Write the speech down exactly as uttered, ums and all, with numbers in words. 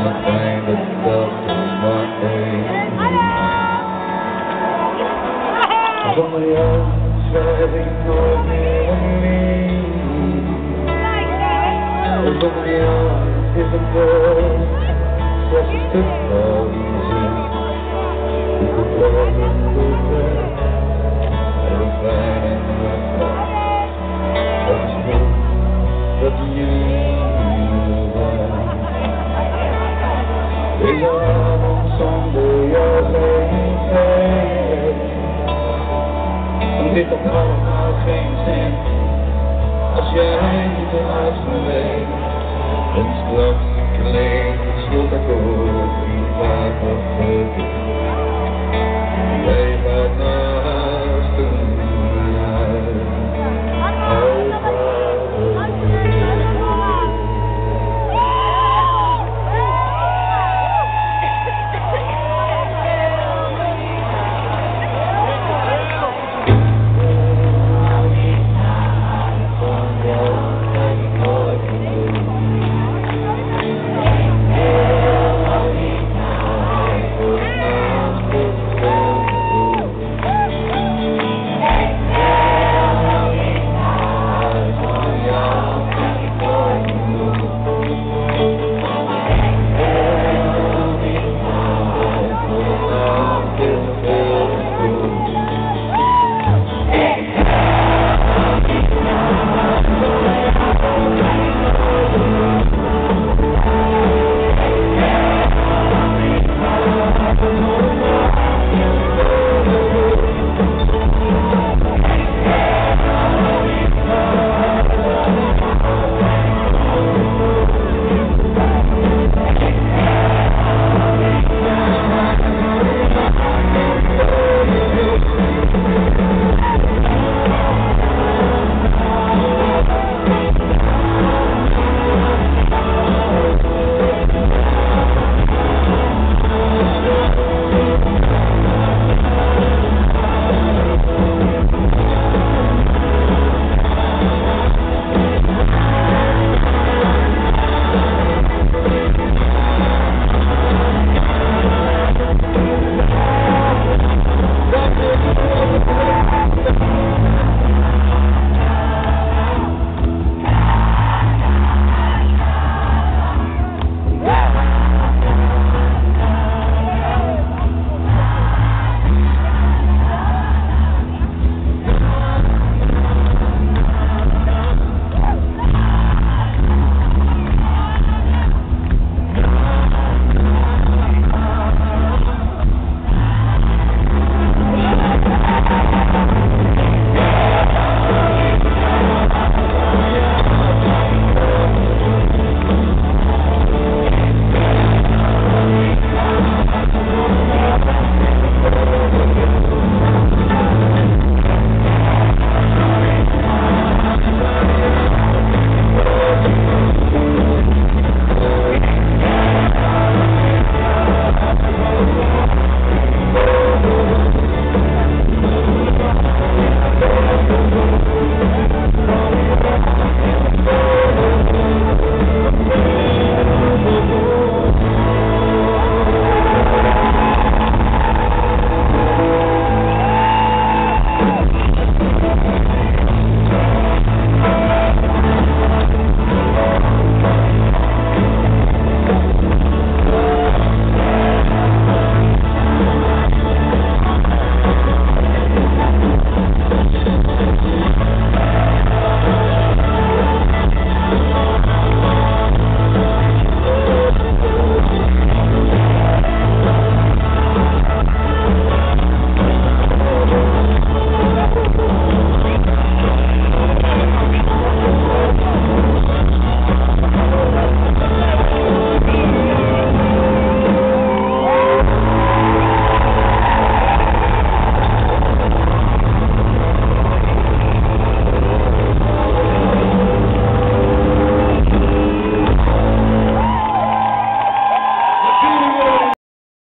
een fijne dag is maar één. Zonder jou schrijf ik nooit meer een lied. Zonder jou is het wel slechts een stuk van muziek. Ik wil blijven door weg en een fijne nacht. Het is goed dat jullie er zijn. Deze avond zonder jou geen tijd. Dan heeft het allemaal geen zin als jij niet eruit geweest. En straks kleed het slotakkoord.